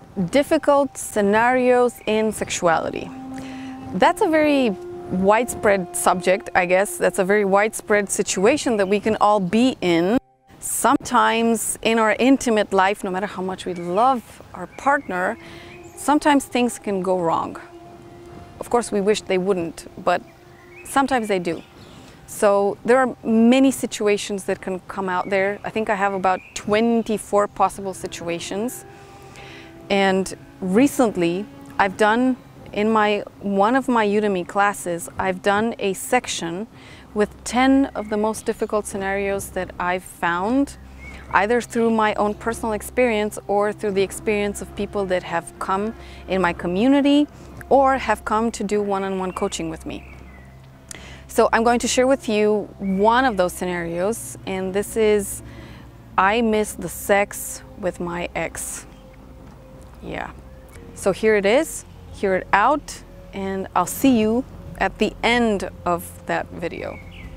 Difficult scenarios in sexuality. That's a very widespread subject, I guess. That's a very widespread situation that we can all be in. Sometimes in our intimate life, no matter how much we love our partner, sometimes things can go wrong. Of course, we wish they wouldn't, but sometimes they do. So there are many situations that can come out there. I think I have about 24 possible situations. And recently, I've done, in one of my Udemy classes, I've done a section with 10 of the most difficult scenarios that I've found, either through my own personal experience or through the experience of people that have come in my community or have come to do one-on-one coaching with me. So I'm going to share with you one of those scenarios, and this is, I miss the sex with my ex. Yeah, so here it is, hear it out, and I'll see you at the end of that video.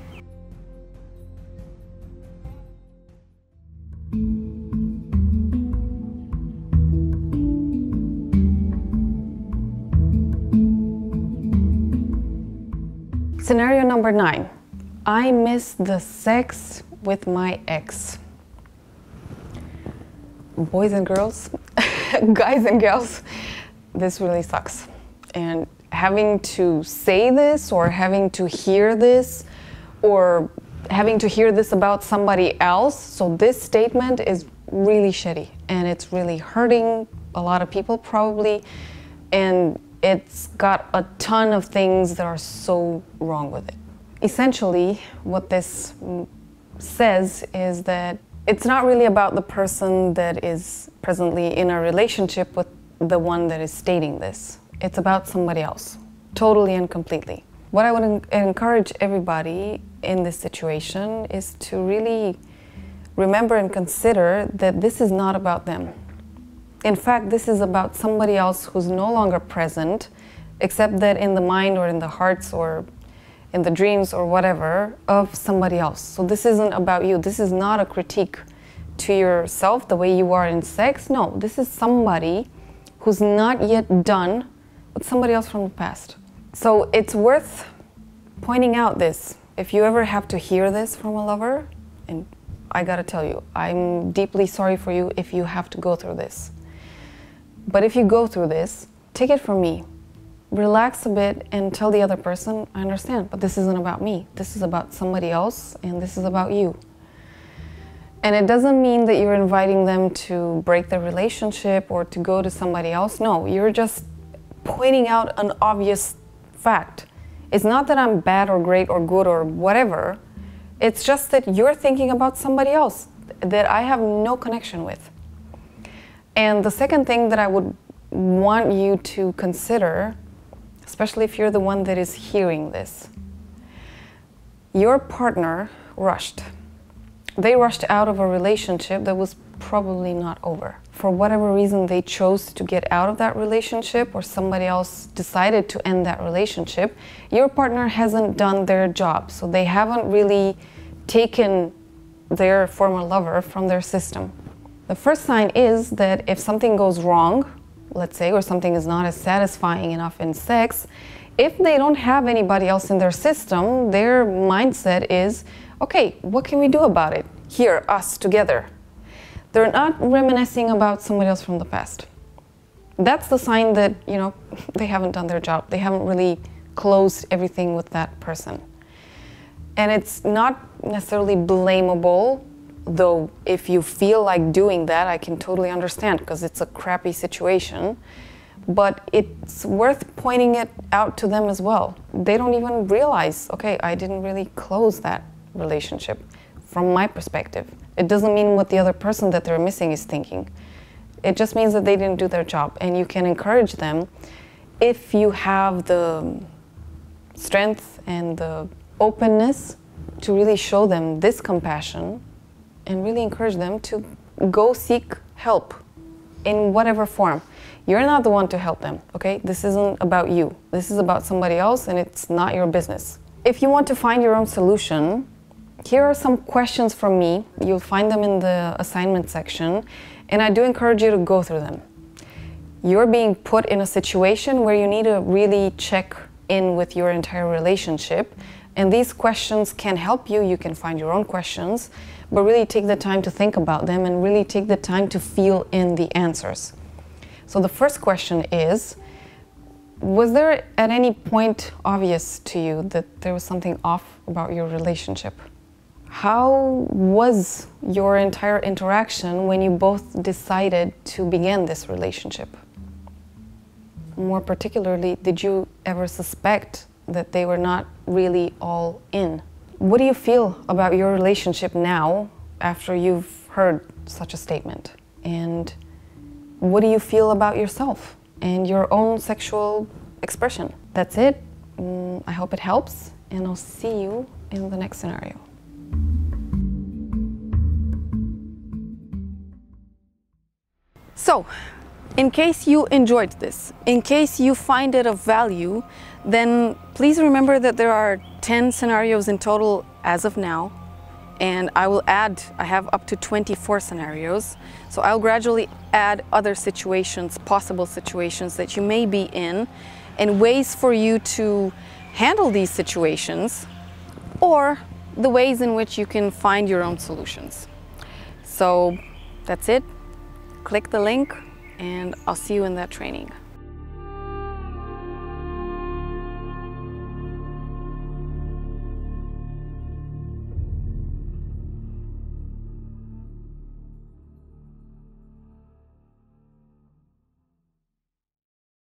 Scenario number 9. I miss the sex with my ex. Boys and girls, guys and girls, this really sucks. And having to say this or having to hear this or having to hear this about somebody else, so this statement is really shitty and it's really hurting a lot of people probably, and it's got a ton of things that are so wrong with it. Essentially, what this says is that it's not really about the person that is presently in a relationship with the one that is stating this. It's about somebody else, totally and completely. What I would encourage everybody in this situation is to really remember and consider that this is not about them. In fact, this is about somebody else who's no longer present, except that in the mind or in the hearts or in the dreams or whatever of somebody else. So this isn't about you. This is not a critique to yourself, the way you are in sex. No, this is somebody who's not yet done with somebody else from the past. So it's worth pointing out this. If you ever have to hear this from a lover, and I gotta tell you, I'm deeply sorry for you if you have to go through this. But if you go through this, take it from me. Relax a bit and tell the other person, I understand, but this isn't about me. This is about somebody else, and this is about you. And it doesn't mean that you're inviting them to break their relationship or to go to somebody else. No, you're just pointing out an obvious fact. It's not that I'm bad or great or good or whatever. It's just that you're thinking about somebody else that I have no connection with. And the second thing that I would want you to consider, especially if you're the one that is hearing this, your partner rushed. They rushed out of a relationship that was probably not over. For whatever reason they chose to get out of that relationship, or somebody else decided to end that relationship, your partner hasn't done their job. So they haven't really taken their former lover from their system. The first sign is that if something goes wrong, let's say, or something is not as satisfying enough in sex, if they don't have anybody else in their system, their mindset is, okay, what can we do about it? Here, us together. They're not reminiscing about somebody else from the past. That's the sign that, you know, they haven't done their job. They haven't really closed everything with that person. And it's not necessarily blamable, though if you feel like doing that, I can totally understand, because it's a crappy situation. But it's worth pointing it out to them as well. They don't even realize, okay, I didn't really close that relationship from my perspective. It doesn't mean what the other person that they're missing is thinking. It just means that they didn't do their job. And you can encourage them if you have the strength and the openness to really show them this compassion and really encourage them to go seek help in whatever form. You're not the one to help them, okay? This isn't about you. This is about somebody else, and it's not your business. If you want to find your own solution, here are some questions from me. You'll find them in the assignment section, and I do encourage you to go through them. you're being put in a situation where you need to really check in with your entire relationship. And these questions can help you. You can find your own questions, but really take the time to think about them and really take the time to feel in the answers. So the first question is, was there at any point obvious to you that there was something off about your relationship? How was your entire interaction when you both decided to begin this relationship? More particularly, did you ever suspect that they were not really all in? What do you feel about your relationship now after you've heard such a statement? And what do you feel about yourself and your own sexual expression? That's it. I hope it helps, and I'll see you in the next scenario. So, in case you enjoyed this, in case you find it of value, then please remember that there are 10 scenarios in total as of now, and I have up to 24 scenarios. So I'll gradually add other situations, possible situations that you may be in, and ways for you to handle these situations, or the ways in which you can find your own solutions. So that's it. Click the link, and I'll see you in that training.